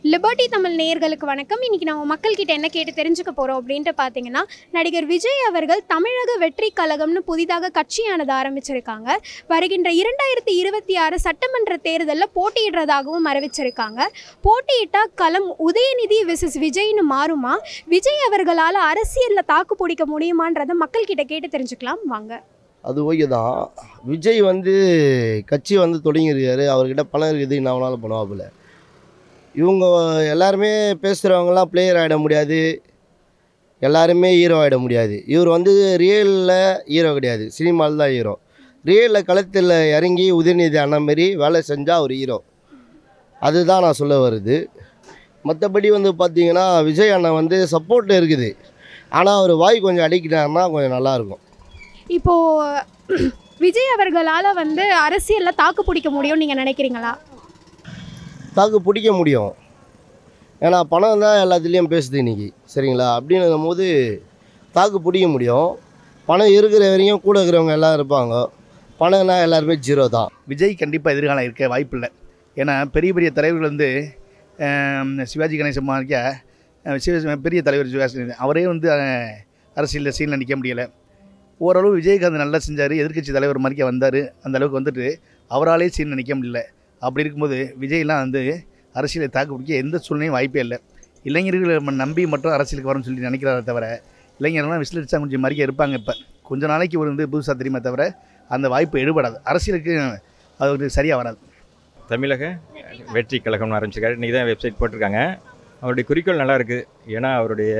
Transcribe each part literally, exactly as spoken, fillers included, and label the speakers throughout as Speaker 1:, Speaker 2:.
Speaker 1: Liberty Tamil நேயர்களுக்கு வணக்கம். இன்றைக்கி நம்ம மக்கள்கிட்ட என்ன கேட்டு தெரிஞ்சுக்க போகிறோம் அப்படின்ட்டு பார்த்தீங்கன்னா, நடிகர் விஜய் அவர்கள் தமிழக வெற்றி கழகம்னு புதிதாக கட்சியானது ஆரம்பிச்சிருக்காங்க. வருகின்ற இரண்டாயிரத்தி இருபத்தி ஆறு சட்டமன்ற தேர்தலில் போட்டியிடுறதாகவும் அறிவிச்சிருக்காங்க. போட்டியிட்டால் களம் உதயநிதி விசஸ் விஜய்னு மாறுமா? விஜய் அவர்களால் அரசியலில் தாக்கு பிடிக்க முடியுமான்றதை மக்கள்கிட்ட கேட்டு தெரிஞ்சுக்கலாம் வாங்க.
Speaker 2: அது ஓகே தான். விஜய் வந்து கட்சி வந்து தொடங்கியிருக்காரு, அவர்கிட்ட பணம் இருக்குது, என்ன வேணாலும் பண்ணுவாப்புல. இவங்க எல்லாருமே பேசுகிறவங்களாம் பிளேயர் ஆகிட முடியாது, எல்லாருமே ஹீரோ ஆகிட முடியாது. இவர் வந்து ரியலில் ஹீரோ கிடையாது, சினிமாவில் தான் ஹீரோ. ரியலில் களத்தில் இறங்கி உதயநிதி அண்ணன் மாரி வேலை செஞ்சால் ஒரு ஹீரோ. அதுதான் நான் சொல்ல வருது. மற்றபடி வந்து பார்த்திங்கன்னா விஜய் அண்ணன் வந்து சப்போர்ட் இருக்குது, ஆனால் அவர் வாய் கொஞ்சம் அடிக்கிட்டாருன்னா கொஞ்சம் நல்லாயிருக்கும்.
Speaker 1: இப்போது விஜய் அவர்களால் வந்து அரசியலில் தாக்கு பிடிக்க முடியும்னு நீங்கள் நினைக்கிறீங்களா?
Speaker 2: தாக்கு பிடிக்க முடியும், ஏன்னா பணம் தான் எல்லாத்துலேயும் பேசுது இன்றைக்கி, சரிங்களா? அப்படின்னும் போது தாக்கு பிடிக்க முடியும். பணம் இருக்கிற வரையும் கூட இருக்கிறவங்க எல்லாம் இருப்பாங்க, பணம்னா எல்லாருமே ஜீரோ தான்.
Speaker 3: விஜய் கண்டிப்பாக எதிர்காலம் இருக்க வாய்ப்பு இல்லை. ஏன்னா பெரிய பெரிய தலைவர்கள் வந்து சிவாஜி கணேசன் மாதிரிக்க சிவ பெரிய தலைவர் சிவாஜி அவரே வந்து அரசியலில் சீனில் நிற்க முடியலை. ஓரளவு விஜயகாந்த் நல்லா செஞ்சார், எதிர்க்கட்சி தலைவர் மாதிரிக்க வந்தார், அந்த அளவுக்கு வந்துட்டு அவராலே சீனில் நிற்க முடியல. அப்படி இருக்கும்போது விஜய்லாம் வந்து அரசியலை தாக்கு பிடிக்க எந்த சூழ்நிலையும் வாய்ப்பே இல்லை. இளைஞர்கள் நம்ம நம்பி மட்டும் அரசியலுக்கு வரணும்னு சொல்லி நினைக்கிறாரே தவிர, இளைஞர்கள்லாம் விசிலடிச்சா கொஞ்சம் மாதிரிக்க இருப்பாங்க. இப்போ கொஞ்சம் நாளைக்கு ஒரு வந்து புதுசாக தெரியுமே தவிர அந்த வாய்ப்பு எடுபடாது, அரசியலுக்கு அது சரியாக வராது.
Speaker 4: தமிழக வெற்றி கழகம்னு ஆரம்பிச்சிருக்காரு, இன்றைக்கி தான் வெப்சைட் போட்டிருக்காங்க. அவருடைய குறிக்கோள் நல்லா இருக்குது, ஏன்னா அவருடைய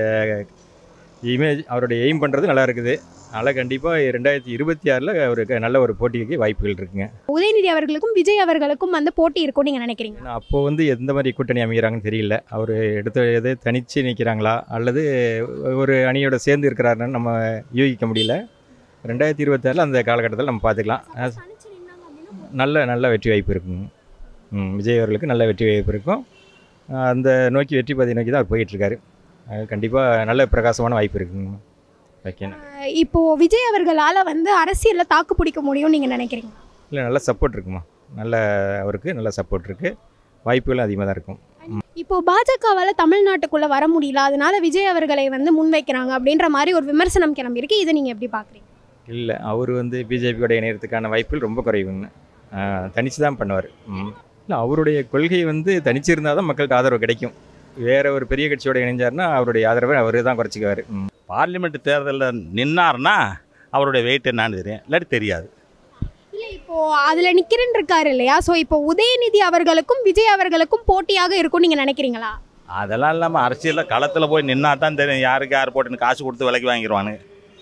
Speaker 4: இமேஜ் அவருடைய எய்ம் பண்ணுறது நல்லா இருக்குது. அதனால் கண்டிப்பாக ரெண்டாயிரத்தி இருபத்தி ஆறில் அவருக்கு நல்ல ஒரு போட்டிக்கு வாய்ப்புகள் இருக்குங்க.
Speaker 1: உதயநிதி அவர்களுக்கும் விஜய் அவர்களுக்கும் வந்து போட்டி இருக்கும்னு நீங்கள் நினைக்கிறீங்க?
Speaker 4: அப்போது வந்து எந்த மாதிரி கூட்டணி அமைகிறாங்கன்னு தெரியல. அவர் எடுத்த எது தனித்து நிற்கிறாங்களா அல்லது ஒரு அணியோட சேர்ந்து இருக்கிறாருன்னு நம்ம யூகிக்க முடியல. ரெண்டாயிரத்தி இருபத்தாறில் அந்த காலகட்டத்தில் நம்ம பார்த்துக்கலாம். நல்ல நல்ல வெற்றி வாய்ப்பு இருக்குங்க. விஜய் அவர்களுக்கு நல்ல வெற்றி வாய்ப்பு இருக்கும். அந்த நோக்கி வெற்றி பாதை நோக்கி தான் அவர் போயிட்டுருக்காரு. கண்டிப்பாக நல்ல பிரகாசமான வாய்ப்பு இருக்குங்க. ஓகே,
Speaker 1: இப்போது விஜய் அவர்களால் வந்து அரசியலில் தாக்கு பிடிக்க முடியும்னு நீங்கள் நினைக்கிறீங்க?
Speaker 4: இல்லை, நல்ல சப்போர்ட் இருக்குமா, நல்ல அவருக்கு நல்ல சப்போர்ட் இருக்குது, வாய்ப்புகளும் அதிகமாக தான் இருக்கும்.
Speaker 1: இப்போது பாஜகவால் தமிழ்நாட்டுக்குள்ளே வர முடியல, அதனால விஜய் அவர்களை வந்து முன்வைக்கிறாங்க அப்படின்ற மாதிரி ஒரு விமர்சனம் கிளம்பியிருக்கு. இதை நீங்கள் எப்படி பார்க்குறீங்க?
Speaker 4: இல்லை, அவர் வந்து பிஜேபியோட இணையறதுக்கான வாய்ப்புகள் ரொம்ப குறைவுங்க. தனித்து தான் பண்ணுவார். இல்லை, அவருடைய கொள்கை வந்து தனிச்சு இருந்தால் தான் மக்களுக்கு ஆதரவு கிடைக்கும். வேறு ஒரு பெரிய கட்சியோட இணைஞ்சார்னா அவருடைய ஆதரவை அவர் தான் குறைச்சிக்குவார்.
Speaker 5: பார்லிமெண்ட் தேர்தலில் நின்னார்னா அவருடைய வெயிட் என்னான்னு தெரியும், இல்லாட்டி தெரியாது.
Speaker 1: இல்லை, இப்போது அதில் நிற்கிறேன்னு இருக்காரு இல்லையா? ஸோ இப்போ உதயநிதி அவர்களுக்கும் விஜய் அவர்களுக்கும் போட்டியாக இருக்கும்னு நீங்கள் நினைக்கிறீங்களா?
Speaker 5: அதெல்லாம் இல்லாமல் அரசியலில் களத்தில் போய் நின்னா தான் தெரியும் யாருக்கு யார் போட்டுன்னு காசு கொடுத்து விலைக்கு வாங்கிடுவானு.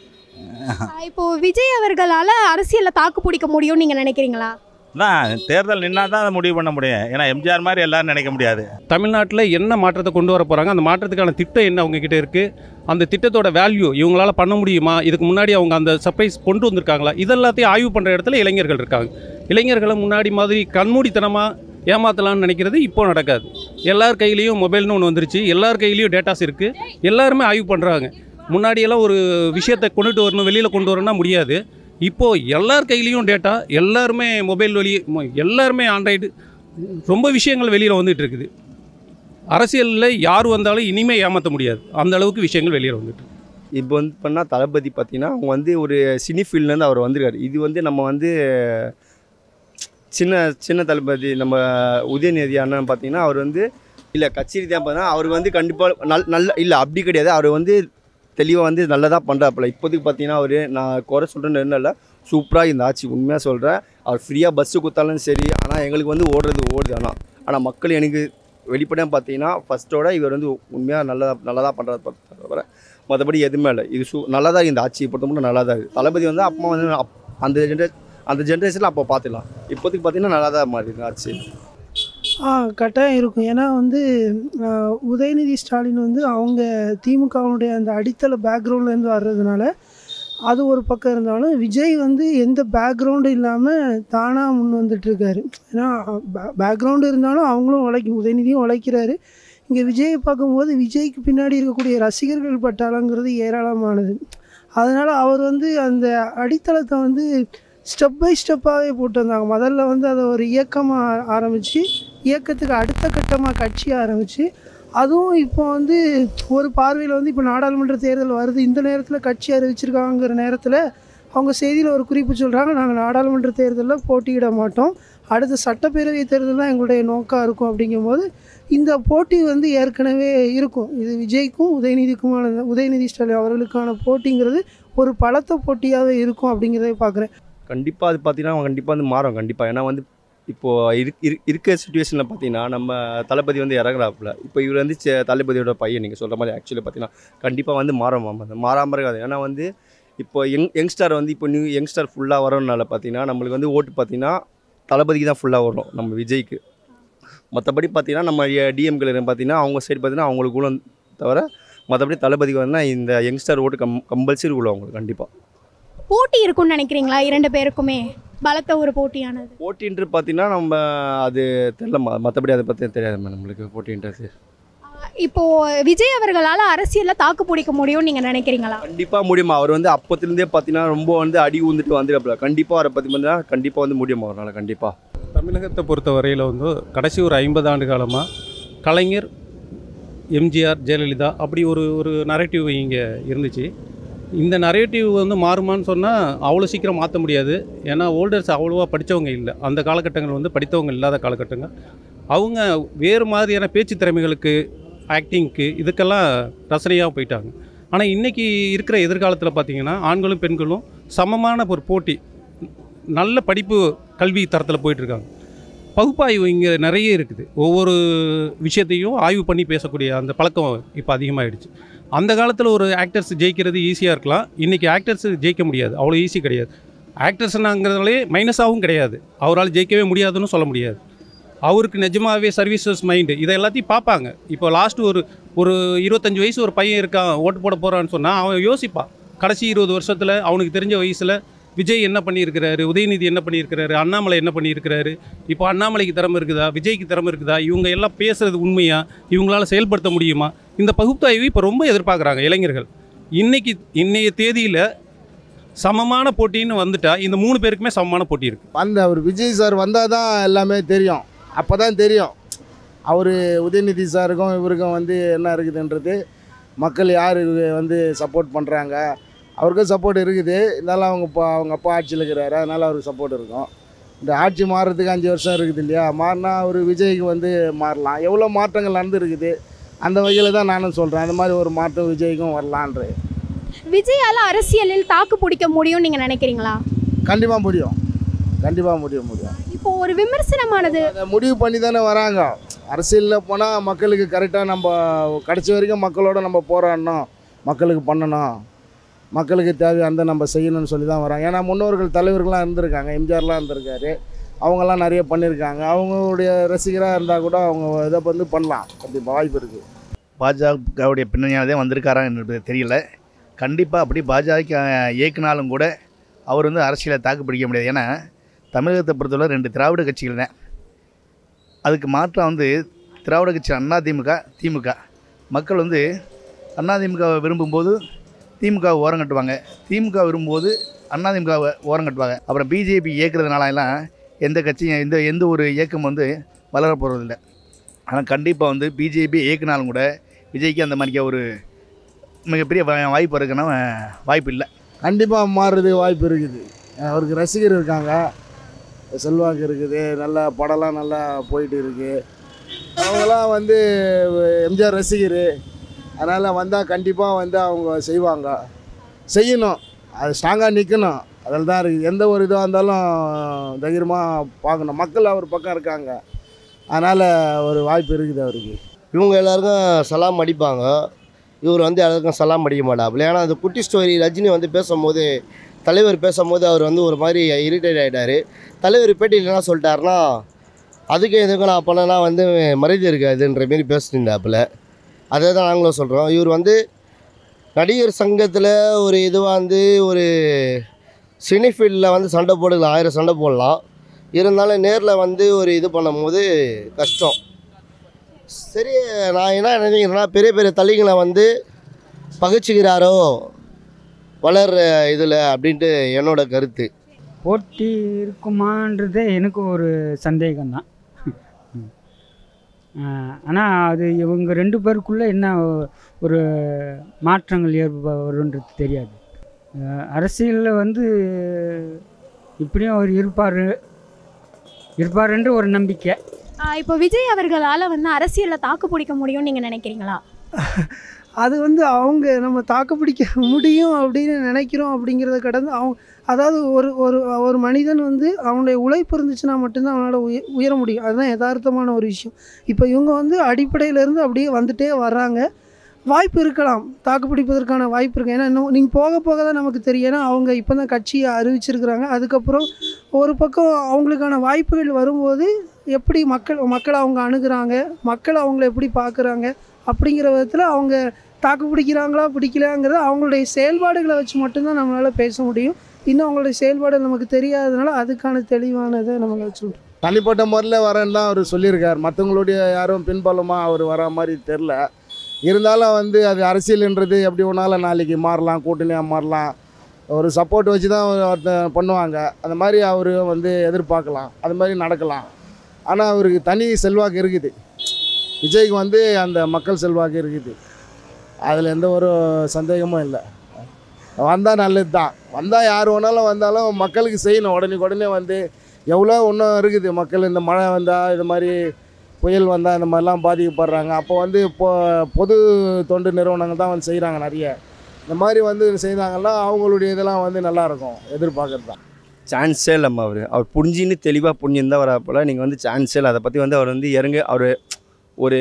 Speaker 1: இப்போது விஜய் அவர்களால் அரசியலில் தாக்கு பிடிக்க முடியும்னு நீங்கள் நினைக்கிறீங்களா?
Speaker 5: தான் தேர்தல் நின்னா தான் அதை முடிவு பண்ண முடியும். ஏன்னா எம்ஜிஆர் மாதிரி எல்லாரும் நினைக்க முடியாது.
Speaker 6: தமிழ்நாட்டில் என்ன மாற்றத்தை கொண்டு வர போகிறாங்க, அந்த மாற்றத்துக்கான திட்டம் என்ன அவங்கக்கிட்ட இருக்குது, அந்த திட்டத்தோட வேல்யூ இவங்களால் பண்ண முடியுமா, இதுக்கு முன்னாடி அவங்க அந்த சர்ப்ரைஸ் கொண்டு வந்திருக்காங்களா, இதெல்லாத்தையும் ஆய்வு பண்ணுற இடத்துல இளைஞர்கள் இருக்காங்க. இளைஞர்களை முன்னாடி மாதிரி கண்மூடித்தனமாக ஏமாற்றலான்னு நினைக்கிறது இப்போ நடக்காது. எல்லார் கையிலையும் மொபைல்னு ஒன்று வந்துருச்சு, எல்லார் கையிலையும் டேட்டாஸ் இருக்குது, எல்லாருமே ஆய்வு பண்ணுறாங்க. முன்னாடியெல்லாம் ஒரு விஷயத்தை கொண்டுட்டு வரணும், வெளியில் கொண்டு வரணும்னா முடியாது. இப்போது எல்லார் கையிலையும் டேட்டா, எல்லாருமே மொபைல் வெளியே, எல்லாருமே ஆண்ட்ராய்டு, ரொம்ப விஷயங்கள் வெளியில் வந்துட்டு இருக்குது. அரசியலில் யார் வந்தாலும் இனிமேல் ஏமாற்ற முடியாது, அந்த அளவுக்கு விஷயங்கள் வெளியில் வந்துட்டு.
Speaker 7: இப்போ வந்து பண்ணால் தளபதி பார்த்திங்கன்னா அவங்க வந்து ஒரு சினி ஃபீல்ட்லேருந்து அவர் வந்திருக்காரு. இது வந்து நம்ம வந்து சின்ன சின்ன தளபதி நம்ம உதயநிதி அண்ணன் பார்த்திங்கன்னா அவர் வந்து இல்லை கட்சி ரீதியாக பார்த்தீங்கன்னா அவருக்கு வந்து கண்டிப்பாக நல் நல்ல இல்லை அப்படி கிடையாது. அவர் வந்து தெளிவாக வந்து நல்லதாக பண்ணுறாப்புல. இப்போதைக்கு பார்த்தீங்கன்னா அவர் நான் குறை சொல்கிறேன்னு இல்லை, சூப்பராக இந்த ஆட்சி உண்மையாக சொல்கிறேன். அவர் ஃப்ரீயாக பஸ்ஸு கொடுத்தாலும் சரி, ஆனால் எங்களுக்கு வந்து ஓடுறது ஓடுது. ஆனால் ஆனால் மக்கள் எனக்கு வெளிப்படையாக பார்த்தீங்கன்னா ஃபஸ்ட்டோட இவர் வந்து உண்மையாக நல்லதாக நல்லதாக பண்ணுறது தவிர மற்றபடி எதுவுமே இல்லை. இது சூ நல்லா தான் இந்த ஆட்சியை பொறுத்த மட்டும் நல்லா தான் இருக்குது. தளபதி வந்து அப்போ வந்து அப் அந்த ஜென்ரே அந்த ஜென்ரேஷனில் அப்போ பார்த்துக்கலாம். இப்போதைக்கு பார்த்தீங்கன்னா நல்லா தான் மாறி ஆட்சி.
Speaker 8: ஆ கட்டாயம் இருக்கும். ஏன்னா வந்து உதயநிதி ஸ்டாலின் வந்து அவங்க திமுகவுடைய அந்த அடித்தள பேக்ரவுண்ட்லேருந்து வர்றதுனால அது ஒரு பக்கம் இருந்தாலும், விஜய் வந்து எந்த பேக்ரவுண்டும் இல்லாமல் தானாக முன் வந்துட்டுருக்காரு. ஏன்னா பே பேக்ரவுண்டு இருந்தாலும் அவங்களும் உழைக்கும், உதயநிதியும் உழைக்கிறாரு. இங்கே விஜயை பார்க்கும்போது விஜய்க்கு பின்னாடி இருக்கக்கூடிய ரசிகர்கள் பட்டாளங்கிறது ஏராளமானது. அதனால் அவர் வந்து அந்த அடித்தளத்தை வந்து ஸ்டெப் பை ஸ்டெப்பாகவே போட்டு வந்தாங்க. முதல்ல வந்து அதை ஒரு இயக்கமாக ஆரம்பித்து இயக்கத்துக்கு அடுத்த கட்டமாக கட்சி ஆரம்பித்து அதுவும் இப்போ வந்து ஒரு பார்வையில் வந்து இப்போ நாடாளுமன்ற தேர்தல் வருது, இந்த நேரத்தில் கட்சி அறிவிச்சிருக்காங்கிற நேரத்தில் அவங்க செய்தியில் ஒரு குறிப்பு சொல்கிறாங்க, நாங்கள் நாடாளுமன்ற தேர்தலில் போட்டியிட மாட்டோம், அடுத்த சட்டப்பேரவை தேர்தல் தான் எங்களுடைய நோக்கம் இருக்கும். அப்படிங்கும்போது இந்த போட்டி வந்து ஏற்கனவே இருக்கும். இது விஜய்க்கும் உதயநிதிக்குமான உதயநிதி ஸ்டாலின் அவர்களுக்கான போட்டிங்கிறது ஒரு பலத்த போட்டியாகவே இருக்கும் அப்படிங்கிறத பார்க்குறேன்.
Speaker 7: கண்டிப்பாக அது பார்த்தீங்கன்னா கண்டிப்பாக வந்து மாறும் கண்டிப்பாக. ஏன்னா வந்து இப்போது இருக் இரு இருக்க சுச்சுவேஷனில் பார்த்தீங்கன்னா நம்ம தளபதி வந்து இறங்குறாப்புல. இப்போ இவர் வந்து சே தளபதியோட பையன் நீங்கள் சொல்கிற மாதிரி ஆக்சுவலி பார்த்தீங்கன்னா கண்டிப்பாக வந்து மாறும் மாறாமல் இருக்காது. ஏன்னா வந்து இப்போ யங் யங்ஸ்டார் வந்து இப்போ நியூ யங்ஸ்டார் ஃபுல்லாக வரனால பார்த்தீங்கன்னா நம்மளுக்கு வந்து ஓட்டு பார்த்தீங்கன்னா தளபதிக்கு தான் ஃபுல்லாக வரும், நம்ம விஜய்க்கு. மற்றபடி பார்த்தீங்கன்னா நம்ம டிஎம்கேல பார்த்தீங்கன்னா அவங்க சைடு பார்த்தீங்கன்னா அவங்களுக்கு கூட தவிர மற்றபடி தளபதிக்கு வந்து இந்த யங்ஸ்டார் ஓட்டு கம் கம்பல்சரி உள்ள அவங்களுக்கு கண்டிப்பாக
Speaker 1: போட்டி இருக்கும்னு நினைக்கிறீங்களா? இரண்டு பேருக்குமே பலத்த ஒரு போட்டியானது
Speaker 7: போட்டின்றது பார்த்தீங்கன்னா நம்ம அது தெரியல, மற்றபடி அதை பற்றி தெரியாது நம்மளுக்கு போட்டின்றது.
Speaker 1: இப்போ விஜய் அவர்களால் அரசியலில் தாக்கு பிடிக்க முடியும்னு நீங்கள் நினைக்கிறீங்களா?
Speaker 7: கண்டிப்பாக முடியுமா. அவர் வந்து அப்போத்துலேருந்தே பார்த்தீங்கன்னா ரொம்ப வந்து அடி ஊந்துட்டு வந்துடுறப்பல கண்டிப்பாக அவரை பற்றி பார்த்தீங்கன்னா கண்டிப்பாக வந்து முடியுமா அவரால் கண்டிப்பாக.
Speaker 6: தமிழகத்தை பொறுத்த வரையில் வந்து கடைசி ஒரு ஐம்பது ஆண்டு காலமாக கலைஞர், எம்ஜிஆர், ஜெயலலிதா அப்படி ஒரு ஒரு நரேட்டிவ் இங்கே இருந்துச்சு. இந்த நரேட்டிவ் வந்து மாறுமான்னு சொன்னால் அவ்வளோ சீக்கிரம் மாற்ற முடியாது. ஏன்னா ஓல்டர்ஸ் அவ்வளோவா படித்தவங்க இல்லை, அந்த காலகட்டங்கள் வந்து படித்தவங்க இல்லாத காலகட்டங்கள். அவங்க வேறு மாதிரியான பேச்சு திறமைகளுக்கு, ஆக்டிங்க்கு இதுக்கெல்லாம் ரசனையாக போயிட்டாங்க. ஆனால் இன்றைக்கி இருக்கிற எதிர்காலத்தில் பார்த்திங்கன்னா ஆண்களும் பெண்களும் சமமான ஒரு போட்டி, நல்ல படிப்பு கல்வி தரத்தில் போயிட்டுருக்காங்க. பகுப்பாய்வு இங்கே நிறைய இருக்குது, ஒவ்வொரு விஷயத்தையும் ஆய்வு பண்ணி பேசக்கூடிய அந்த பழக்கம் இப்போ அதிகமாகிடுச்சு. அந்த காலத்தில் ஒரு ஆக்டர்ஸ் ஜெயிக்கிறது ஈஸியாக இருக்கலாம், இன்றைக்கி ஆக்டர்ஸ் ஜெயிக்க முடியாது, அவ்வளோ ஈஸி கிடையாது. ஆக்டர்ஸ்னாங்கிறதுலே மைனஸாகவும் கிடையாது, அவரால் ஜெயிக்கவே முடியாதுன்னு சொல்ல முடியாது. அவருக்கு நிஜமாகவே சர்வீசஸ் மைண்டு இதை எல்லாத்தையும் பார்ப்பாங்க. இப்போ லாஸ்ட்டு ஒரு ஒரு இருபத்தஞ்சி வயசு ஒரு பையன் இருக்கான், ஓட்டு போட போகிறான்னு சொன்னால் அவன் யோசிப்பான், கடைசி இருபது வருஷத்தில் அவனுக்கு தெரிஞ்ச வயசில் விஜய் என்ன பண்ணியிருக்கிறாரு, உதயநிதி என்ன பண்ணியிருக்கிறாரு, அண்ணாமலை என்ன பண்ணியிருக்கிறாரு, இப்போ அண்ணாமலைக்கு திறமை இருக்குதா, விஜய்க்கு திறமை இருக்குதா, இவங்க எல்லாம் பேசுகிறது உண்மையா, இவங்களால செயல்படுத்த முடியுமா, இந்த பகுப்பாய்வு இப்போ ரொம்ப எதிர்பார்க்குறாங்க இளைஞர்கள். இன்றைக்கி இன்றைய தேதியில் சமமான போட்டின்னு வந்துட்டா இந்த மூணு பேருக்குமே சமமான போட்டி இருக்குது.
Speaker 9: அந்த அவர் விஜய் சார் வந்தால் தான் எல்லாமே தெரியும், அப்போ தான் தெரியும் அவர் உதயநிதி சாருக்கும் இவருக்கும் வந்து என்ன இருக்குதுன்றது, மக்கள் யார் வந்து சப்போர்ட் பண்ணுறாங்க. அவருக்கும் சப்போர்ட் இருக்குது, இருந்தாலும் அவங்க இப்போ அவங்க அப்பா ஆட்சியில் இருக்கிறாரு, அதனால் அவருக்கு சப்போர்ட் இருக்கும். இந்த ஆட்சி மாறுறதுக்கு அஞ்சு வருஷம் இருக்குது இல்லையா, மாறினா அவர் விஜய்க்கு வந்து மாறலாம். எவ்வளோ மாற்றங்கள் நடந்துருக்குது, அந்த வகையில் தான் நானும் சொல்கிறேன், அந்த மாதிரி ஒரு மாற்றம் விஜய்க்கும் வரலான்ற.
Speaker 1: விஜயால் அரசியலில் தாக்கு பிடிக்க முடியும்னு நீங்கள் நினைக்கிறீங்களா?
Speaker 9: கண்டிப்பாக முடியும், கண்டிப்பாக முடியும் முடியும்
Speaker 1: இப்போ ஒரு விமர்சனமானது
Speaker 9: அதை முடிவு பண்ணி தானே வராங்க. அரசியலில் போனால் மக்களுக்கு கரெக்டாக நம்ம கடைசி வரைக்கும் மக்களோட நம்ம போராடணும், மக்களுக்கு பண்ணணும், மக்களுக்கு தேவையானதை நம்ம செய்யணும்னு சொல்லி தான் வராங்க. ஏன்னா முன்னோர்கள் தலைவர்கள்லாம் இருந்திருக்காங்க, எம்ஜிஆர்லாம் இருந்திருக்காரு, அவங்கெல்லாம் நிறைய பண்ணியிருக்காங்க. அவங்களுடைய ரசிகராக இருந்தால் கூட அவங்க இதை வந்து பண்ணலாம், கண்டிப்பாக வாய்ப்பு இருக்குது.
Speaker 3: பாஜகவுடைய பின்னணியானதே வந்திருக்காரா என்பது தெரியல. கண்டிப்பாக அப்படி பாஜக இயக்குனாலும் கூட அவர் வந்து அரசியலை தாக்கு பிடிக்க முடியாது. ஏன்னா தமிழகத்தை பொறுத்தவரை ரெண்டு திராவிட கட்சிகள் தான். அதுக்கு மாற்றம் வந்து திராவிட கட்சி அதிமுக, திமுக. மக்கள் வந்து அதிமுகவை விரும்பும்போது திமுகவை ஓரம் கட்டுவாங்க, திமுக விரும்பும்போது அதிமுகவை ஓரம் கட்டுவாங்க. அப்புறம் பிஜேபி இயக்கிறதுனால எல்லாம் எந்த கட்சியும் எந்த எந்த ஒரு இயக்கம் வந்து வளர போகிறதில்ல. ஆனால் கண்டிப்பாக வந்து பிஜேபி இயக்குனாலும் கூட விஜய்க்கு அந்த மாதிரிக்க ஒரு மிகப்பெரிய வாய்ப்பு இருக்குன்னா வாய்ப்பு இல்லை.
Speaker 9: கண்டிப்பாக மாறுறதுக்கு வாய்ப்பு இருக்குது. அவருக்கு ரசிகர் இருக்காங்க, செல்வாக்கு இருக்குது, நல்ல படம்லாம் நல்லா போயிட்டு இருக்குது. அவங்களாம் வந்து எம்ஜிஆர் ரசிகர், அதனால் வந்தால் கண்டிப்பாக வந்து அவங்க செய்வாங்க, செய்யணும், அது ஸ்ட்ராங்காக நிற்கணும், அதில் தான் இருக்குது. எந்த ஒரு இதுவாக இருந்தாலும் தைரியமாக பார்க்கணும், மக்கள் அவர் பக்கம் இருக்காங்க, அதனால் ஒரு வாய்ப்பு இருக்குது அவருக்கு.
Speaker 2: இவங்க எல்லாருக்கும் சலாம் அடிப்பாங்க, இவர் வந்து எல்லாருக்கும் சலாம் அடிக்க மாட்டாப்புல. ஏன்னா அந்த குட்டி ஸ்டோரி ரஜினி வந்து பேசும்போது, தலைவர் பேசும்போது அவர் வந்து ஒரு மாதிரி இரிட்டேட் ஆகிட்டார். தலைவர் பேட்டியில் என்ன சொல்லிட்டாருன்னா, அதுக்கு எதுக்கும் நான் பண்ணனா வந்து மரியாதை இருக்காதுன்ற மாரி பேசிட்டுருந்தாப்புல. அதை தான் நாங்களும் சொல்கிறோம். இவர் வந்து நடிகர் சங்கத்தில் ஒரு இதுவாக வந்து ஒரு சினிஃபீல்டில் வந்து சண்டை போடலாம், ஆயிரம் சண்டை போடலாம், இருந்தாலும் நேரில் வந்து ஒரு இது பண்ணும்போது கஷ்டம். சரி, நான் என்ன நினைக்கிறேன்னா, பெரிய பெரிய தலைங்களை வந்து பகிச்சுக்கிறாரோ வளர்ற இதில் அப்படின்ட்டு என்னோட கருத்து.
Speaker 10: போட்டி இருக்குமான்றது எனக்கு ஒரு சந்தேகம்தான். ஆனால் அது இவங்க ரெண்டு பேருக்குள்ளே என்ன ஒரு மாற்றங்கள் ஏற்ப வருன்றது தெரியாது. அரசியலில் வந்து இப்படியும் அவர் இருப்பார் இருப்பாருன்ற ஒரு நம்பிக்கை.
Speaker 1: இப்போ விஜய் அவர்களால் வந்து அரசியலில் தாக்கு பிடிக்க முடியும்னு நீங்கள் நினைக்கிறீங்களா?
Speaker 8: அது வந்து அவங்க நம்ம தாக்கு பிடிக்க முடியும் அப்படின்னு நினைக்கிறோம் அப்படிங்கிறத கடந்து அவங்க அதாவது ஒரு ஒரு ஒரு மனிதன் வந்து அவனுடைய உழைப்பு இருந்துச்சுன்னா மட்டும்தான் அவனால் உய உயர முடியும். அதுதான் யதார்த்தமான ஒரு விஷயம். இப்போ இவங்க வந்து அடிப்படையிலேருந்து அப்படியே வந்துட்டே வர்றாங்க. வாய்ப்பு இருக்கலாம், தாக்கு பிடிப்பதற்கான வாய்ப்பு இருக்குது. ஏன்னா இன்னும் நீங்கள் போக போக தான் நமக்கு தெரியும். ஏன்னா அவங்க இப்போ தான் கட்சியை அறிவிச்சிருக்கிறாங்க. அதுக்கப்புறம் ஒரு பக்கம் அவங்களுக்கான வாய்ப்புகள் வரும்போது எப்படி மக்கள் மக்களை அவங்க அணுகுறாங்க, மக்கள் அவங்கள எப்படி பார்க்குறாங்க அப்படிங்கிற விதத்தில் அவங்க தாக்கு பிடிக்கிறாங்களா பிடிக்கலாங்கிறத அவங்களுடைய செயல்பாடுகளை வச்சு மட்டும்தான் நம்மளால் பேச முடியும். இன்னும் அவங்களுடைய செயல்பாடு நமக்கு தெரியாததுனால அதுக்கான தெளிவானதை நம்மளால் சொல்கிறோம்.
Speaker 9: தனிப்பட்ட முறையில் வரேன்னு தான் அவர் சொல்லியிருக்கார். மற்றவங்களுடைய யாரும் பின்பலமாக அவர் வர மாதிரி தெரில. இருந்தாலும் வந்து அது அரசியல்ன்றது எப்படி ஒன்றாலும் நாளைக்கு மாறலாம், கூட்டணியாக மாறலாம். ஒரு சப்போர்ட் வச்சு தான் பண்ணுவாங்க. அந்த மாதிரி அவர் வந்து எதிர்பார்க்கலாம், அது மாதிரி நடக்கலாம். ஆனால் அவருக்கு தனி செல்வாக்கு இருக்குது. விஜய்க்கு வந்து அந்த மக்கள் செல்வாக்கு இருக்குது. அதில் எந்த ஒரு சந்தேகமும் இல்லை. வந்தால் நல்லது தான். வந்தால் யார் வேணாலும் வந்தாலும் மக்களுக்கு செய்யணும். உடனே உடனே வந்து எவ்வளோ ஒன்றும் இருக்குது. மக்கள் இந்த மழை வந்தால் இது மாதிரி புயல் வந்தால் இந்த மாதிரிலாம் பாதிக்கப்படுறாங்க. அப்போ வந்து இப்போ பொது தொண்டு நிறுவனங்கள் தான் வந்து செய்கிறாங்க நிறைய. இந்த மாதிரி வந்து செய்தாங்கன்னா அவங்களுடைய இதெல்லாம் வந்து நல்லாயிருக்கும். எதிர்பார்க்குறது தான்.
Speaker 7: சான்ஸே இல்லாமல் அவர் அவர் புரிஞ்சின்னு தெளிவாக புரிஞ்சிருந்தால் வரப்போல் நீங்கள் வந்து சான்ஸே இல்லை. அதை பற்றி வந்து அவர் வந்து இறங்க அவர் ஒரு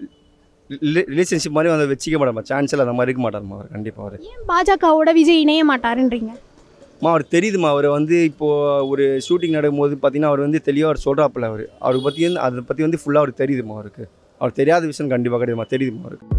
Speaker 7: ரிலேஷன்ஷிப் மாதிரி வந்து வச்சிக்க மாட்டார். சான்ஸ் இல்லை, அந்த மாதிரி இருக்க மாட்டார்மா அவர். கண்டிப்பாக அவர்
Speaker 1: ஏன் பாஜகவோட விஜய் இணைய மாட்டாருன்றீங்க?
Speaker 7: மா அவர் தெரியுதுமா. அவர் வந்து இப்போது ஒரு ஷூட்டிங் நடக்கும்போது பார்த்தீங்கன்னா அவர் வந்து தெளிவாக அவர் சொல்கிறாப்பில் அவர் அவருக்கு பற்றி வந்து அதை பற்றி வந்து ஃபுல்லாக அவருக்கு தெரியுதுமா. அவருக்கு அவர் தெரியாத விஷயம் கண்டிப்பாக கிடையாதுமா, தெரியுதுமா அவருக்கு.